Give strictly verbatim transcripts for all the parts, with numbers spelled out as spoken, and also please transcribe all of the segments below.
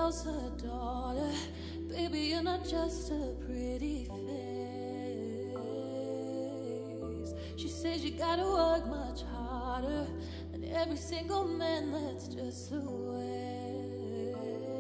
tells her daughter, baby, you're not just a pretty face. She says you gotta work much harder than every single man, that's just the way.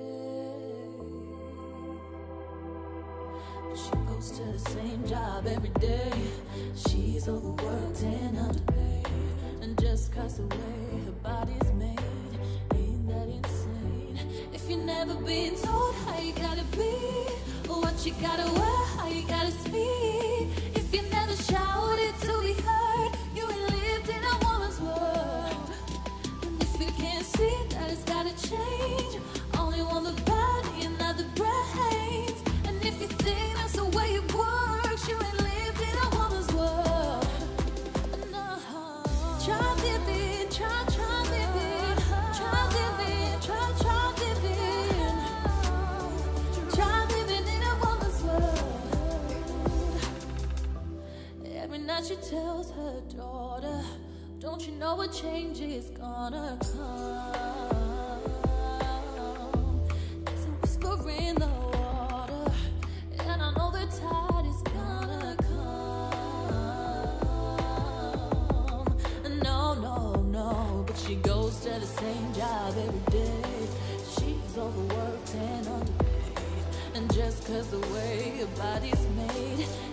But she goes to the same job every day. She's overworked and underpaid, and just cause the way her body's made, ain't that insane? If you've never been told how you gotta be, or what you gotta wear, how you gotta speak, if you never shouted to be heard, you ain't lived in a woman's world. And if you can't see that it's gotta change, only want the body and not the brains. And if you think that's the way it works, you ain't lived in a woman's world. No. Try living, try, try living, try living, try, try living, try living in a woman's world. Every night she tells her daughter, don't you know a change is gonna come? There's a whisper in the water, and I know the tide is gonna come. No, no, no, but she goes to the same job every day. She's overworked and underpaid, and just cause the way her body's made,